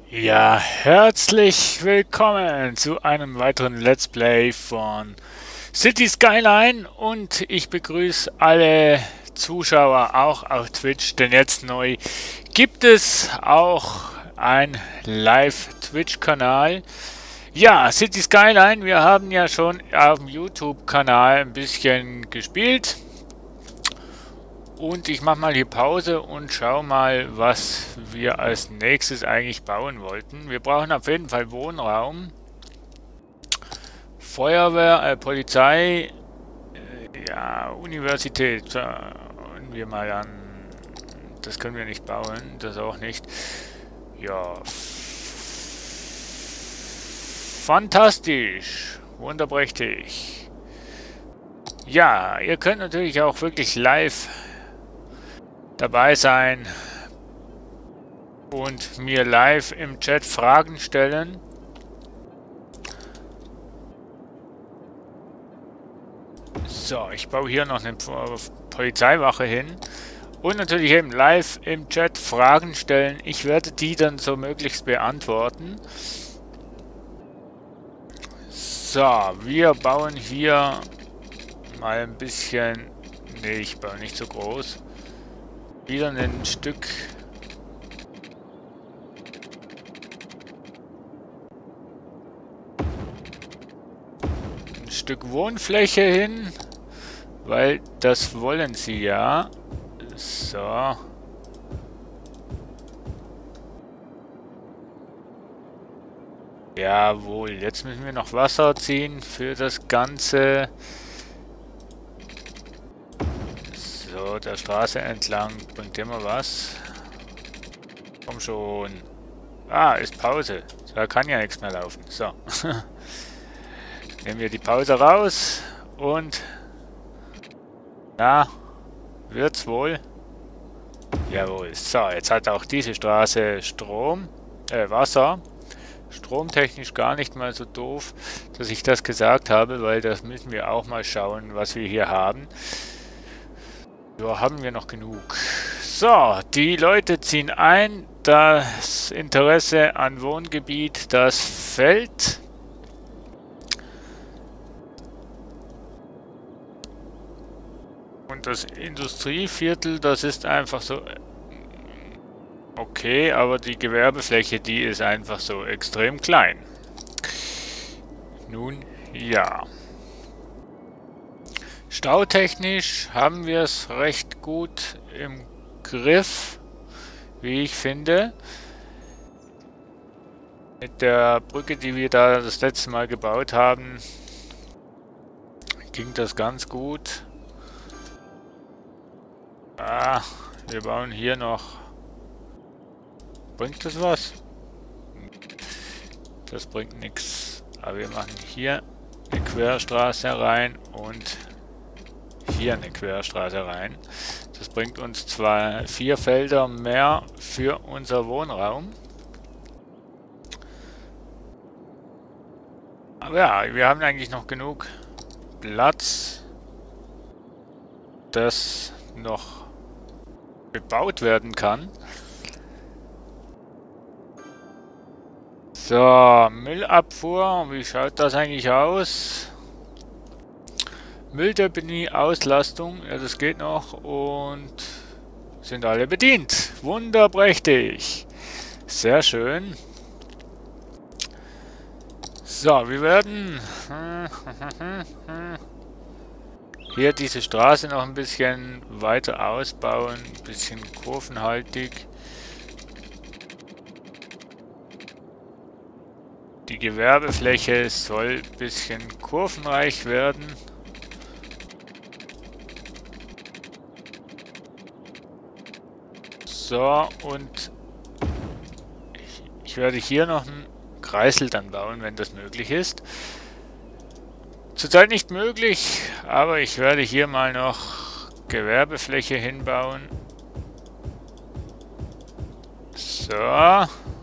Ja, herzlich willkommen zu einem weiteren Let's Play von City Skyline und ich begrüße alle Zuschauer auch auf Twitch, denn jetzt neu gibt es auch ein Live-Twitch-Kanal. Ja, City Skyline, wir haben ja schon auf dem YouTube-Kanal ein bisschen gespielt. Und ich mache mal hier Pause und schau mal, was wir als nächstes eigentlich bauen wollten. Wir brauchen auf jeden Fall Wohnraum, Feuerwehr, Polizei, ja, Universität. Schauen wir mal an. Das können wir nicht bauen, das auch nicht. Ja, fantastisch, wunderprächtig. Ja, ihr könnt natürlich auch wirklich live dabei sein und mir live im Chat Fragen stellen. So, ich baue hier noch eine Polizeiwache hin und natürlich eben live im Chat Fragen stellen. Ich werde die dann so möglichst beantworten. So, wir bauen hier mal ein bisschen... Ne, ich baue nicht so groß. Wieder ein Stück Wohnfläche hin, weil das wollen sie ja. So. Jawohl, jetzt müssen wir noch Wasser ziehen für das Ganze. So, der Straße entlang bringt immer was. Komm schon. Ah, ist Pause. Da kann ja nichts mehr laufen. So. Nehmen wir die Pause raus und... Na, wird's wohl? Jawohl. So, jetzt hat auch diese Straße Strom, Wasser. Stromtechnisch gar nicht mal so doof, dass ich das gesagt habe, weil das müssen wir auch mal schauen, was wir hier haben. Ja, haben wir noch genug. So, die Leute ziehen ein. Das Interesse an Wohngebiet, das fällt. Und das Industrieviertel, das ist einfach so... Okay, aber die Gewerbefläche, die ist einfach so extrem klein. Nun, ja. Stautechnisch haben wir es recht gut im Griff, wie ich finde. Mit der Brücke, die wir da das letzte Mal gebaut haben, ging das ganz gut. Ah, wir bauen hier noch... Bringt das was? Das bringt nichts. Aber wir machen hier eine Querstraße rein und hier eine Querstraße rein. Das bringt uns zwar 4 Felder mehr für unser Wohnraum. Aber ja, wir haben eigentlich noch genug Platz, dass noch bebaut werden kann. So, Müllabfuhr, wie schaut das eigentlich aus? Mülldeponie, Auslastung, ja das geht noch und sind alle bedient. Wunderprächtig. Sehr schön. So, wir werden hier diese Straße noch ein bisschen weiter ausbauen, ein bisschen kurvenhaltig. Die Gewerbefläche soll ein bisschen kurvenreich werden. So, und ich werde hier noch einen Kreisel dann bauen, wenn das möglich ist. Zurzeit nicht möglich, aber ich werde hier mal noch Gewerbefläche hinbauen. So.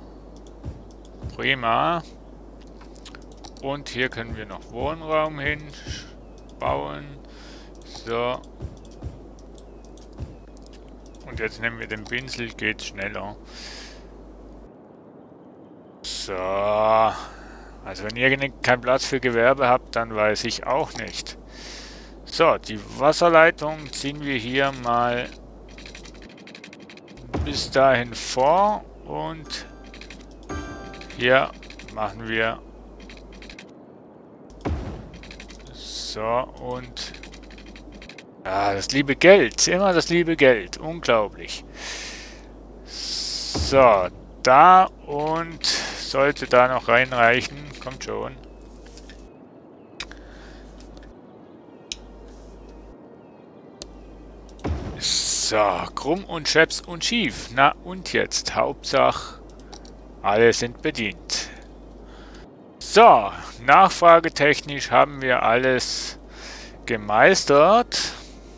Prima. Und hier können wir noch Wohnraum hinbauen. So. Und jetzt nehmen wir den Pinsel, geht schneller. So. Also wenn ihr keinen Platz für Gewerbe habt, dann weiß ich auch nicht. So, die Wasserleitung ziehen wir hier mal bis dahin vor und hier machen wir so und ja, das liebe Geld, immer das liebe Geld, unglaublich. So, da und sollte da noch reinreichen, kommt schon. So, krumm und scheps und schief. Na und jetzt, Hauptsache, alle sind bedient. So, nachfragetechnisch haben wir alles gemeistert.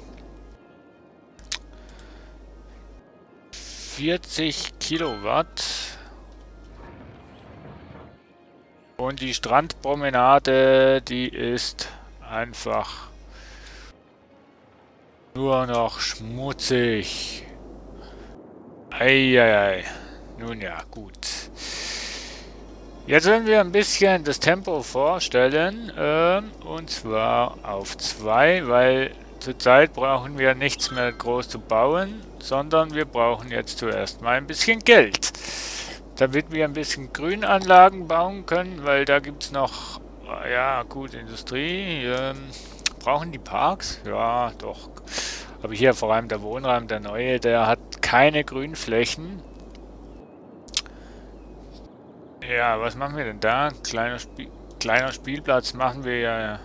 40 Kilowatt. Und die Strandpromenade, die ist einfach nur noch schmutzig. Eieiei. Nun ja, gut. Jetzt werden wir ein bisschen das Tempo vorstellen. Und zwar auf 2, weil zurzeit brauchen wir nichts mehr groß zu bauen, sondern wir brauchen jetzt zuerst mal ein bisschen Geld. Damit wir ein bisschen Grünanlagen bauen können, weil da gibt es noch, ja gut, Industrie. Brauchen die Parks? Ja, doch. Aber hier vor allem der Wohnraum, der neue, der hat keine Grünflächen. Ja, was machen wir denn da? Kleiner Spielplatz machen wir ja.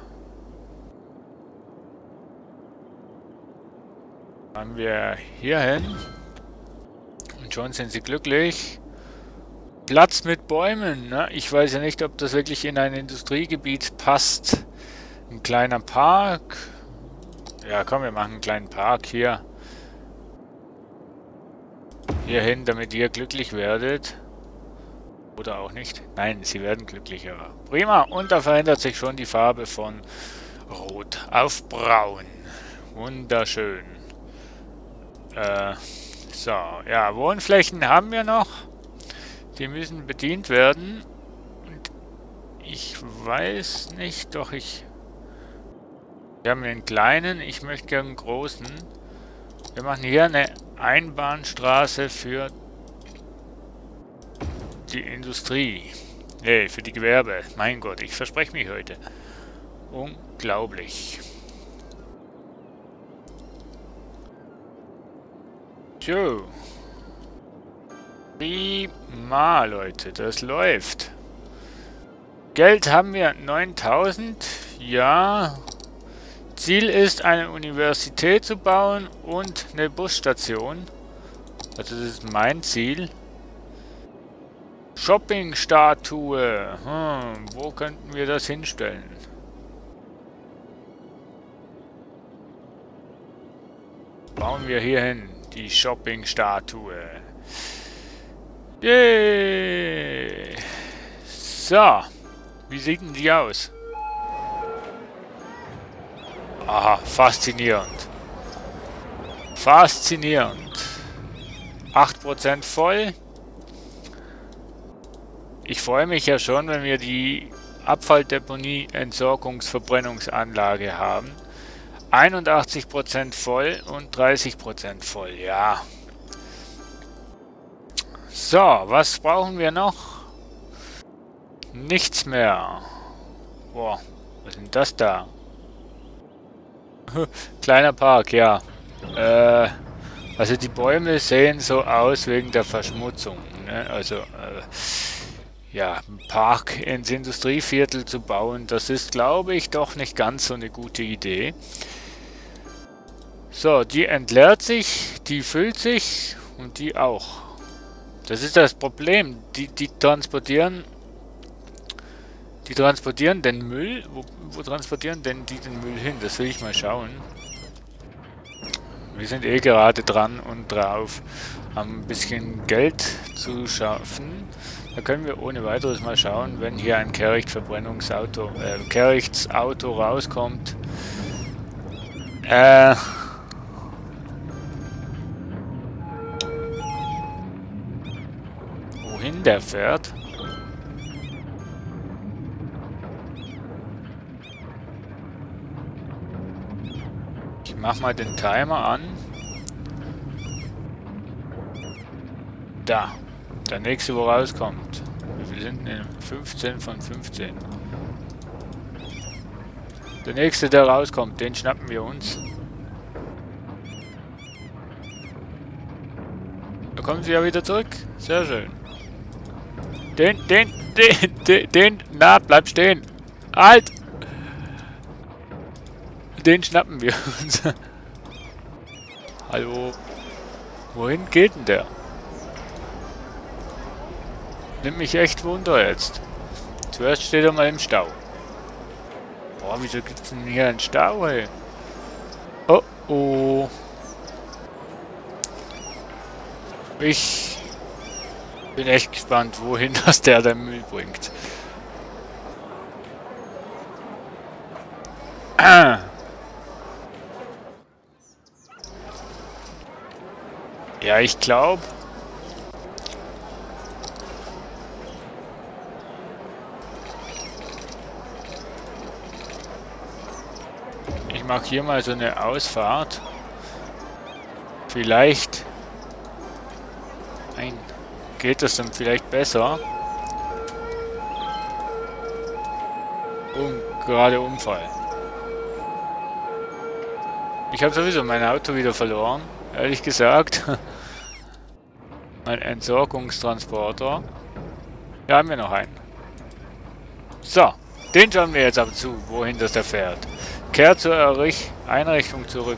Machen wir hier hin. Und schon sind sie glücklich. Platz mit Bäumen. Ne? Ich weiß ja nicht, ob das wirklich in ein Industriegebiet passt. Ein kleiner Park. Ja, komm, wir machen einen kleinen Park hier. Hier hin, damit ihr glücklich werdet. Oder auch nicht. Nein, sie werden glücklicher. Prima. Und da verändert sich schon die Farbe von Rot auf Braun. Wunderschön. So, ja, Wohnflächen haben wir noch. Die müssen bedient werden. Und ich weiß nicht, doch wir haben einen kleinen, ich möchte gerne einen großen. Wir machen hier eine Einbahnstraße für die Industrie. Nee, für die Gewerbe. Mein Gott, ich verspreche mich heute. Unglaublich. So. Prima, Leute, das läuft. Geld haben wir 9000. Ja. Ziel ist, eine Universität zu bauen und eine Busstation. Also das ist mein Ziel. Shopping-Statue. Wo könnten wir das hinstellen? Bauen wir hier hin, die Shopping-Statue. Yay! So, wie sieht denn die aus? Aha, faszinierend. Faszinierend. 8% voll. Ich freue mich ja schon, wenn wir die Abfalldeponie-Entsorgungsverbrennungsanlage haben. 81% voll und 30% voll, ja. So, was brauchen wir noch? Nichts mehr. Boah, was ist denn das da? Kleiner Park, ja. Also die Bäume sehen so aus wegen der Verschmutzung. Ne? Also, ja, einen Park ins Industrieviertel zu bauen, das ist, glaube ich, doch nicht ganz so eine gute Idee. So, die entleert sich, die füllt sich und die auch. Das ist das Problem. Die transportieren den Müll. Wo transportieren denn die den Müll hin? Das will ich mal schauen. Wir sind eh gerade dran und drauf, ein bisschen Geld zu schaffen. Da können wir ohne weiteres mal schauen, wenn hier ein Kehricht-Verbrennungsauto, Kehrichts-Auto rauskommt. Wohin der fährt? Ich mach mal den Timer an. Da. Der nächste, wo rauskommt. Wir sind in 15 von 15. Der nächste, der rauskommt, den schnappen wir uns. Da kommen sie ja wieder zurück. Sehr schön. Den, na, bleib stehen. Halt! Den schnappen wir uns. Hallo. Wohin geht denn der? Nimmt mich echt Wunder jetzt. Zuerst steht er mal im Stau. Boah, wieso gibt's denn hier einen Stau, ey? Oh, oh. Ich bin echt gespannt, wohin das der Müll bringt. Ja, ich glaube... Ich mache hier mal so eine Ausfahrt. Vielleicht... Nein, geht das dann vielleicht besser? Gerade Unfall. Ich habe sowieso mein Auto wieder verloren, ehrlich gesagt. Mein Entsorgungstransporter. Da haben wir noch einen. So, den schauen wir jetzt aber zu, wohin das der fährt. Kehrt zur Einrichtung zurück.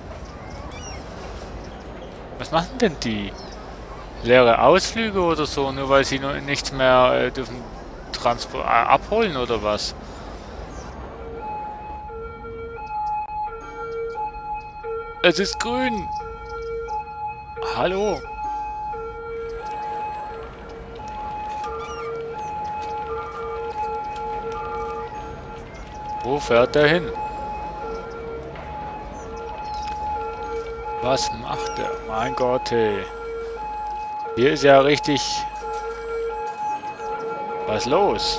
Was machen denn die? Leere Ausflüge oder so, nur weil sie noch nichts mehr dürfen abholen oder was? Es ist grün! Hallo! Wo fährt er hin? Was macht er? Mein Gott, hey. Hier ist ja richtig... was los?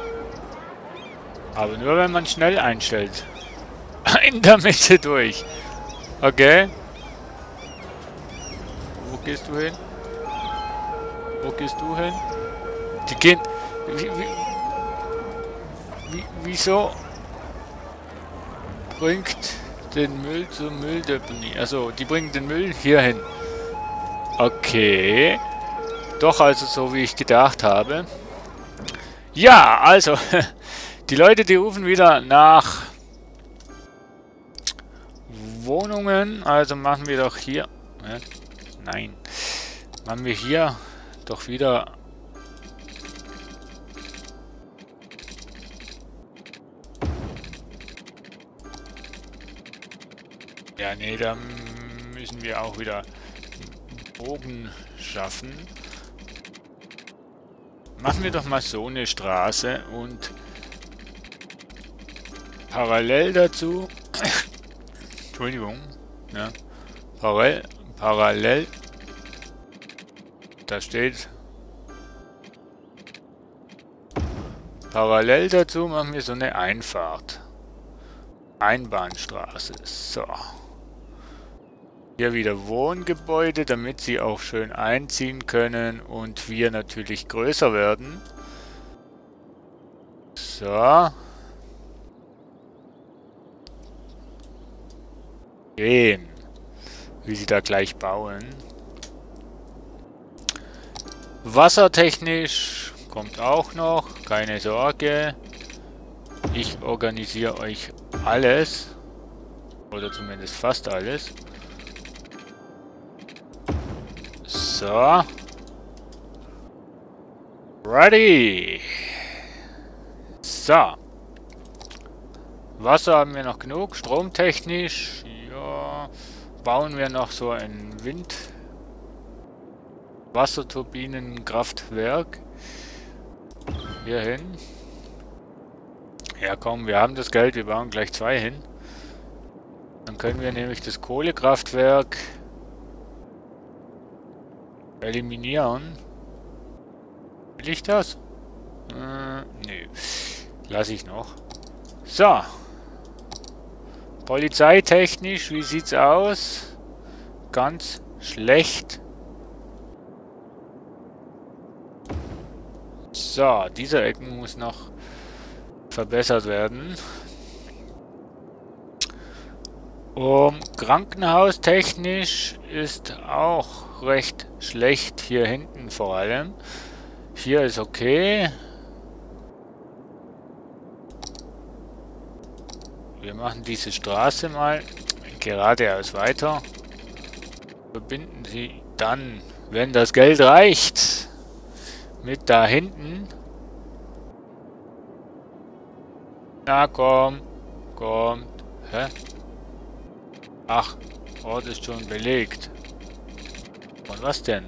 Aber nur wenn man schnell einstellt. In der Mitte durch. Okay. Wo gehst du hin? Wo gehst du hin? Die gehen... Wieso bringt den Müll zur Mülldeponie? Also, die bringen den Müll hier hin. Okay. Doch also so, wie ich gedacht habe. Ja, also, die Leute, die rufen wieder nach Wohnungen. Also machen wir doch hier... Nein. Machen wir hier doch wieder... Ja, nee, da müssen wir auch wieder Bogen schaffen. Machen wir doch mal so eine Straße und parallel dazu, Entschuldigung, ja, parallel, da steht, parallel dazu machen wir so eine Einfahrt. Einbahnstraße, so. Hier wieder Wohngebäude, damit sie auch schön einziehen können und wir natürlich größer werden. So. Sehen, wie sie da gleich bauen. Wassertechnisch kommt auch noch, keine Sorge. Ich organisiere euch alles. Oder zumindest fast alles. So. Ready. So. Wasser haben wir noch genug. Stromtechnisch. Ja. Bauen wir noch so ein Wasserturbinenkraftwerk. Hier hin. Ja komm, wir haben das Geld. Wir bauen gleich 2 hin. Dann können wir nämlich das Kohlekraftwerk eliminieren. Will ich das? Nö. Lass ich noch. So. Polizeitechnisch, wie sieht's aus? Ganz schlecht. So, dieser Ecken muss noch verbessert werden. Krankenhaustechnisch ist auch recht schlecht, hier hinten vor allem. Hier ist okay. Wir machen diese Straße mal geradeaus weiter. Verbinden sie dann, wenn das Geld reicht, mit da hinten. Na komm, kommt. Hä? Ach, Ort ist schon belegt. Und was denn?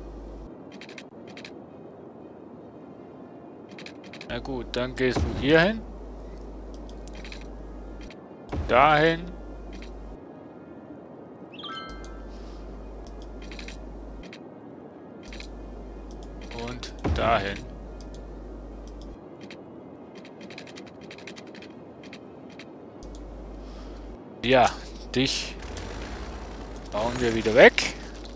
Na gut, dann gehst du hier hin. Dahin. Und dahin. Ja, dich bauen wir wieder weg.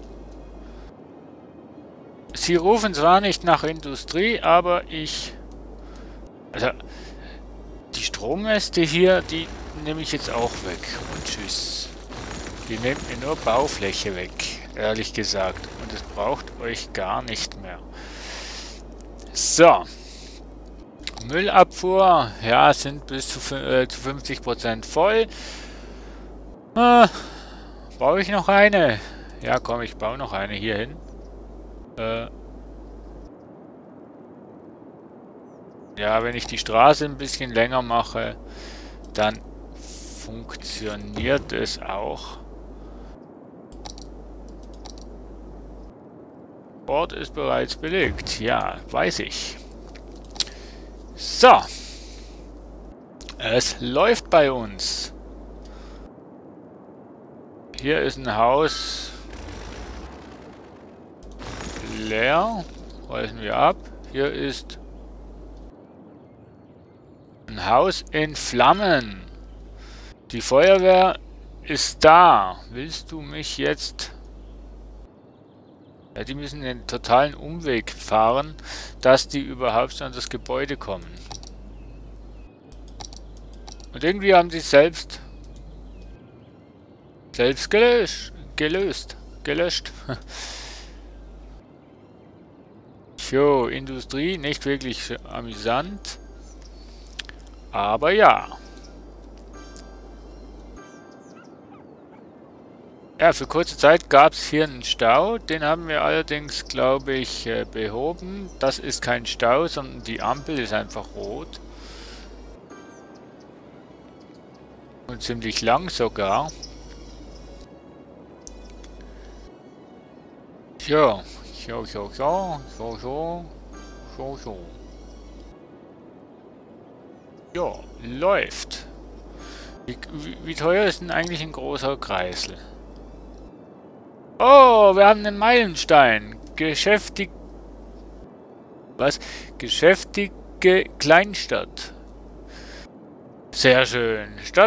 Sie rufen zwar nicht nach Industrie, aber also, die Strommäste hier, die nehme ich jetzt auch weg. Und tschüss. Die nehmt mir nur Baufläche weg, ehrlich gesagt. Und es braucht euch gar nicht mehr. So. Müllabfuhr, ja, sind bis zu 50% voll. Baue ich noch eine? Ja, komm, ich baue noch eine hier hin. Ja, wenn ich die Straße ein bisschen länger mache, dann funktioniert es auch. Ort ist bereits belegt. Ja, weiß ich. So. Es läuft bei uns. Hier ist ein Haus leer. Reißen wir ab. Hier ist ein Haus in Flammen. Die Feuerwehr ist da. Willst du mich jetzt... Ja, die müssen den totalen Umweg fahren, dass die überhaupt an das Gebäude kommen. Und irgendwie haben sie es selbst gelöscht. Jo, Industrie, nicht wirklich amüsant. Aber ja. Ja, für kurze Zeit gab es hier einen Stau. Den haben wir allerdings, glaube ich, behoben. Das ist kein Stau, sondern die Ampel ist einfach rot. Und ziemlich lang sogar. Jo. Ja, läuft. Wie teuer ist denn eigentlich ein großer Kreisel? Oh, wir haben einen Meilenstein. Geschäftige Geschäftige Kleinstadt. Sehr schön.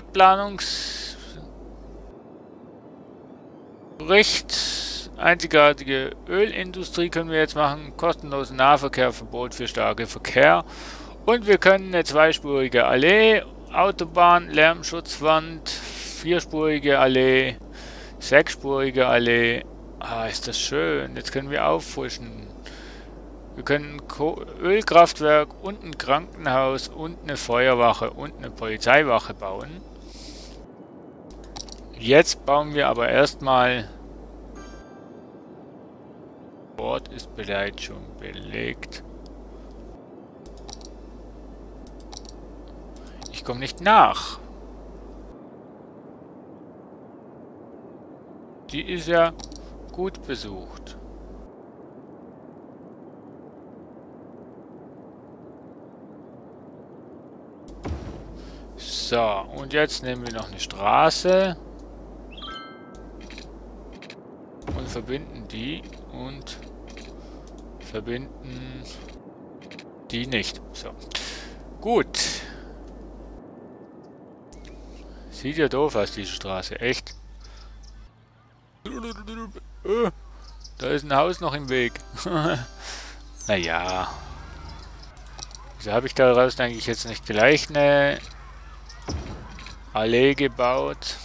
Stadtplanungsbericht. Einzigartige Ölindustrie können wir jetzt machen. Kostenlosen Nahverkehr, Verbot für starke Verkehr. Und wir können eine zweispurige Allee, Autobahn, Lärmschutzwand, vierspurige Allee, sechsspurige Allee. Ah, ist das schön. Jetzt können wir auffrischen. Wir können ein Ölkraftwerk und ein Krankenhaus und eine Feuerwache und eine Polizeiwache bauen. Jetzt bauen wir aber erstmal... Ort ist bereits schon belegt. Ich komme nicht nach. Die ist ja gut besucht. So, und jetzt nehmen wir noch eine Straße. Und verbinden die und verbinden die nicht. So. Gut. Sieht ja doof aus, diese Straße. Echt. Da ist ein Haus noch im Weg. Naja. Wieso habe ich daraus eigentlich jetzt nicht gleich eine Allee gebaut?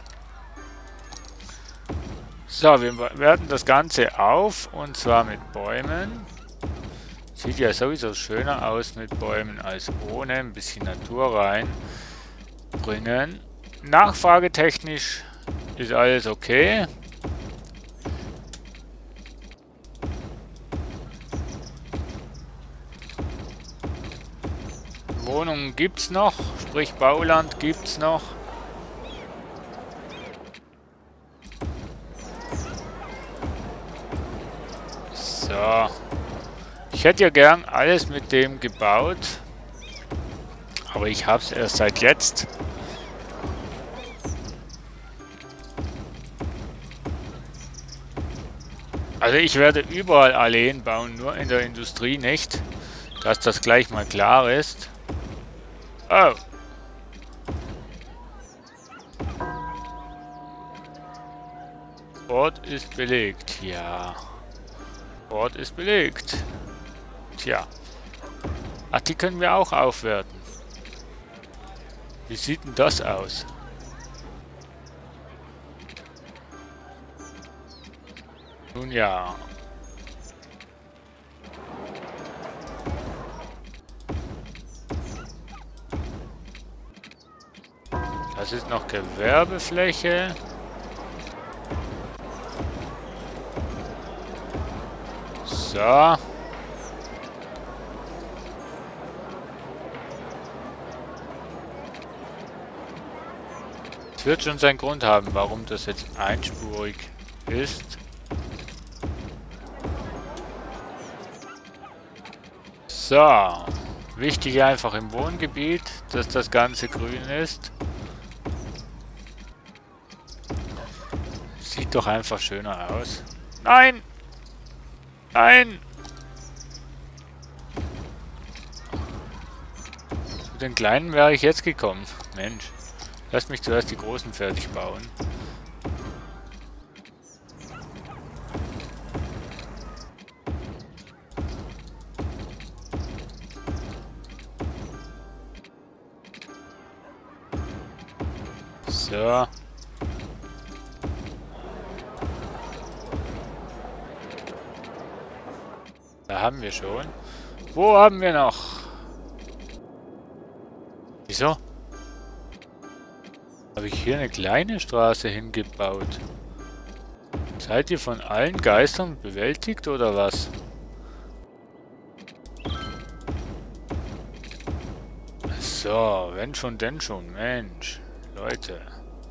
So, wir werten das Ganze auf, und zwar mit Bäumen. Sieht ja sowieso schöner aus mit Bäumen als ohne. Ein bisschen Natur reinbringen. Nachfragetechnisch ist alles okay. Wohnungen gibt's noch, sprich Bauland gibt's noch. So. Ich hätte ja gern alles mit dem gebaut. Aber ich habe es erst seit jetzt. Also ich werde überall Alleen bauen, nur in der Industrie nicht. Dass das gleich mal klar ist. Oh. Ort ist belegt, ja. Ort ist belegt. Tja. Ach, die können wir auch aufwerten. Wie sieht denn das aus? Nun ja. Das ist noch Gewerbefläche. So. Es wird schon seinen Grund haben, warum das jetzt einspurig ist. So. Wichtig einfach im Wohngebiet, dass das Ganze grün ist. Sieht doch einfach schöner aus. Nein! Nein! Zu den kleinen wäre ich jetzt gekommen. Mensch. Lass mich zuerst die großen fertig bauen. So. Da haben wir schon. Wo haben wir noch? Wieso? Habe ich hier eine kleine Straße hingebaut? Seid ihr von allen Geistern bewältigt oder was? So, wenn schon, denn schon. Mensch, Leute.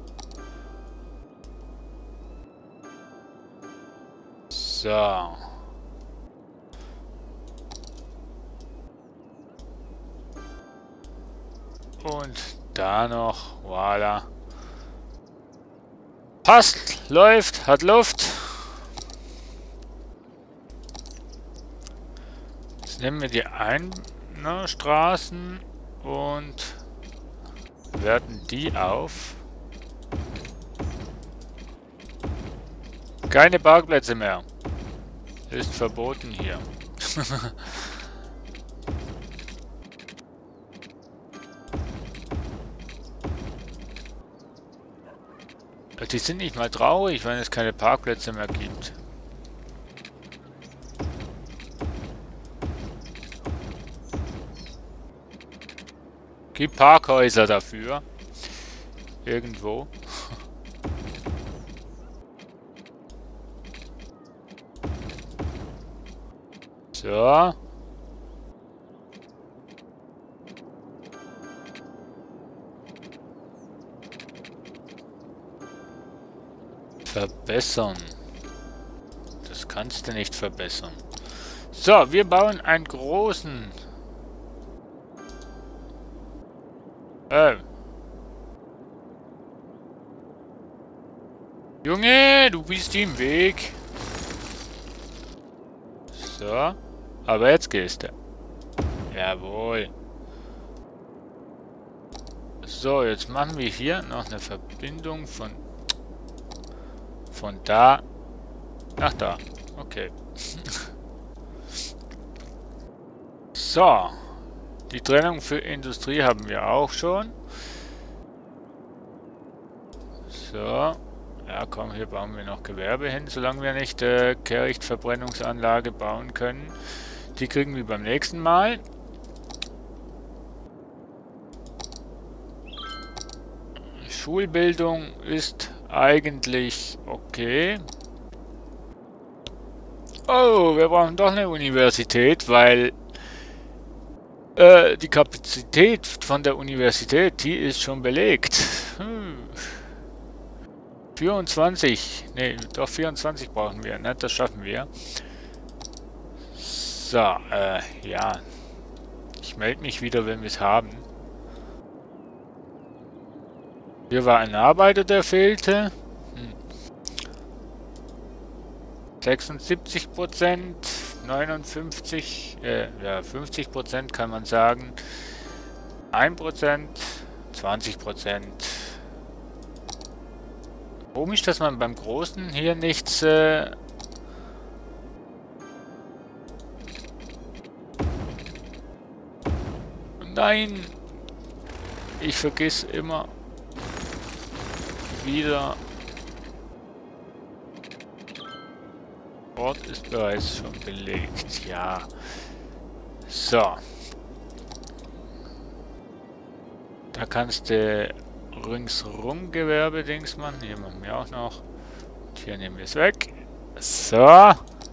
So. Und da noch, voilà. Passt, läuft, hat Luft. Jetzt nehmen wir die Straßen und werten die auf. Keine Parkplätze mehr. Ist verboten hier. Die sind nicht mal traurig, wenn es keine Parkplätze mehr gibt. Gibt Parkhäuser dafür. Irgendwo. So. Verbessern. Das kannst du nicht verbessern. So, wir bauen einen großen. Junge, du bist im Weg. So. Aber jetzt gehst du. Jawohl. So, jetzt machen wir hier noch eine Verbindung von da nach da. Okay. So. Die Trennung für Industrie haben wir auch schon. So. Ja, komm, hier bauen wir noch Gewerbe hin, solange wir nicht Kehrichtverbrennungsanlage bauen können. Die kriegen wir beim nächsten Mal. Schulbildung ist eigentlich okay. Oh, wir brauchen doch eine Universität, weil die Kapazität von der Universität, die ist schon belegt. 24, ne, doch 24 brauchen wir, ne? Das schaffen wir. So, ja. Ich melde mich wieder, wenn wir es haben. Hier war ein Arbeiter, der fehlte. 76%, 59, ja, 50% kann man sagen. 1%, 20%. Komisch, dass man beim Großen hier nichts... Nein! Ich vergiss immer wieder. Ort ist bereits schon belegt, ja. So. Da kannst du ringsrum Gewerbedings machen. Hier machen wir auch noch. Und hier nehmen wir es weg. So.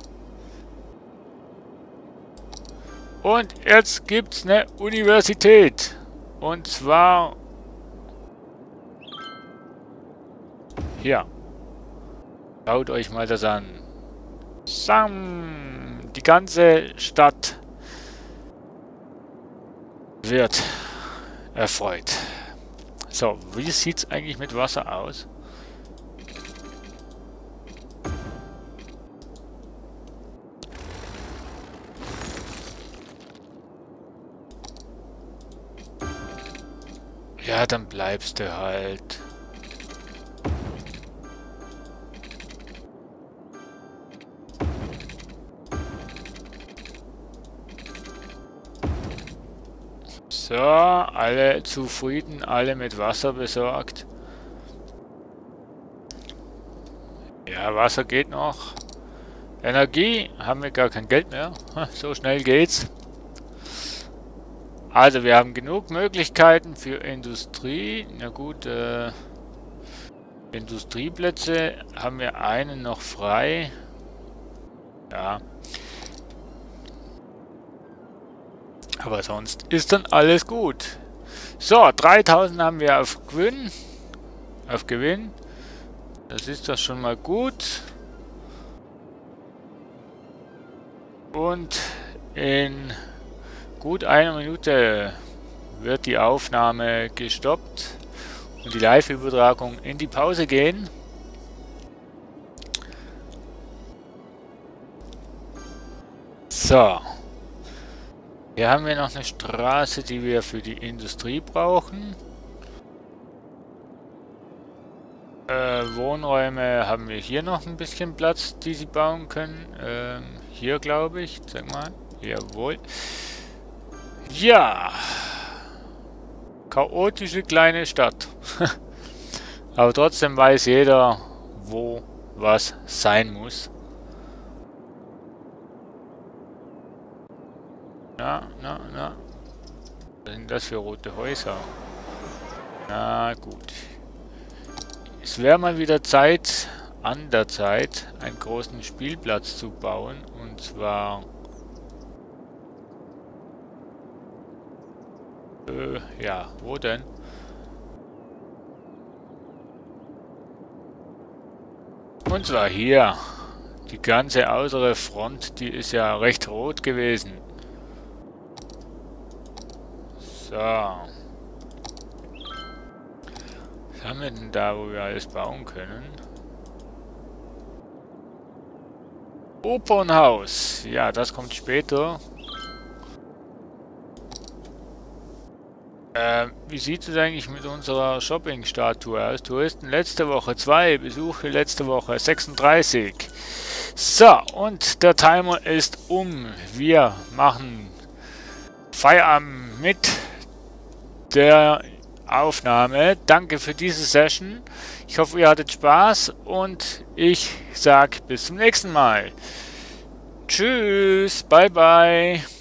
Und jetzt gibt's eine Universität. Und zwar hier. Schaut euch mal das an. Sam! Die ganze Stadt wird erfreut. So, wie sieht's eigentlich mit Wasser aus? Ja, dann bleibst du halt. So, alle zufrieden, alle mit Wasser besorgt. Ja, Wasser geht noch. Energie haben wir gar kein Geld mehr. So schnell geht's. Also wir haben genug Möglichkeiten für Industrie. Na gut, Industrieplätze haben wir einen noch frei. Ja. Aber sonst ist dann alles gut. So, 3000 haben wir auf Gewinn. Auf Gewinn. Das ist doch schon mal gut. Und in gut einer Minute wird die Aufnahme gestoppt und die Live-Übertragung in die Pause gehen. So. Hier haben wir noch eine Straße, die wir für die Industrie brauchen. Wohnräume haben wir hier noch ein bisschen Platz, die sie bauen können. Hier glaube ich, sag mal. Jawohl. Ja. Chaotische kleine Stadt. Aber trotzdem weiß jeder, wo was sein muss. Na. Was sind das für rote Häuser? Na gut. Es wäre mal wieder Zeit, an der Zeit, einen großen Spielplatz zu bauen. Und zwar... ja, wo denn? Und zwar hier. Die ganze äußere Front, die ist ja recht rot gewesen. So. Was haben wir denn da, wo wir alles bauen können? Opernhaus. Ja, das kommt später. Wie sieht es eigentlich mit unserer Shopping-Statue aus? Touristen letzte Woche 2, Besuche letzte Woche 36. So, und der Timer ist um. Wir machen Feierabend mit der Aufnahme. Danke für diese Session. Ich hoffe, ihr hattet Spaß und ich sage bis zum nächsten Mal. Tschüss, bye bye.